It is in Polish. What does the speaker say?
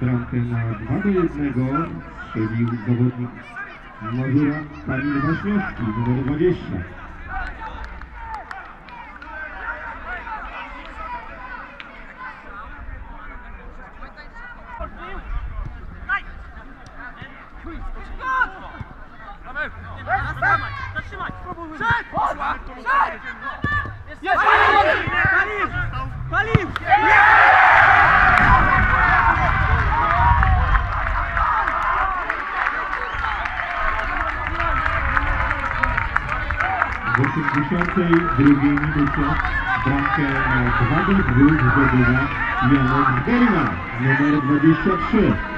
bramkę na 2-1 strzelił zawodnik Mazura Kamil Waśniowski, numer 20. W 82 minucie bramkę na 2-2 zdobywa Janek Germa, numer 23.